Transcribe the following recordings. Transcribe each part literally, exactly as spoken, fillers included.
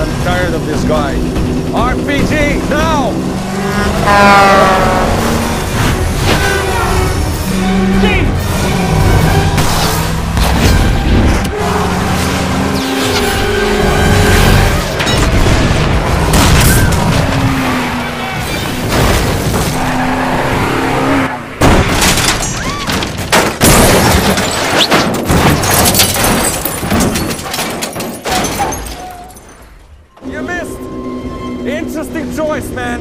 I'm tired of this guy. R P G, now! You missed! Interesting choice, man!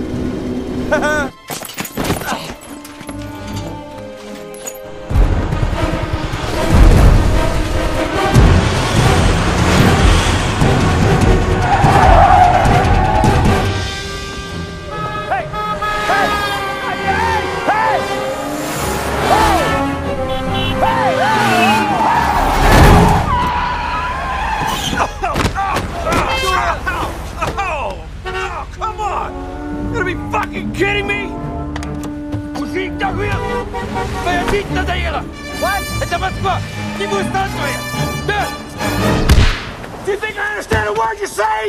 Be fucking kidding me? Uscita qui! Stai zitta da io! What? Это Москва! Не будешь танцевать! Да! Do you think I understand a word you're saying?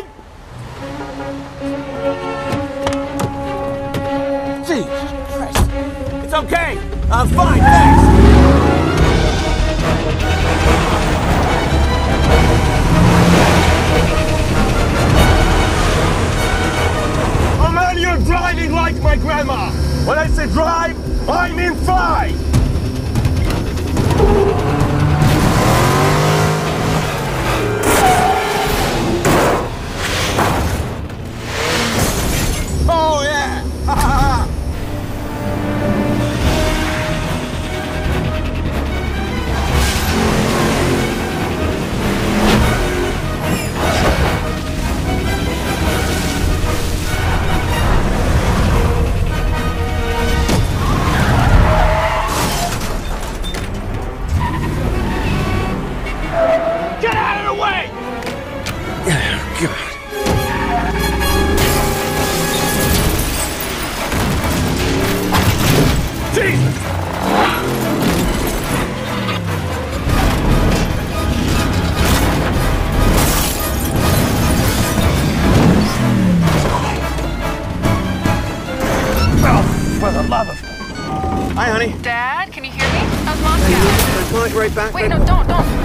Jesus Christ! It's okay! I'm fine, thanks! You're driving like my grandma! When I say drive, I mean fly! Oh yeah! For the love of... Hi, honey. Dad, can you hear me? How's Moscow? Can I call it right back? Wait, no, don't, don't.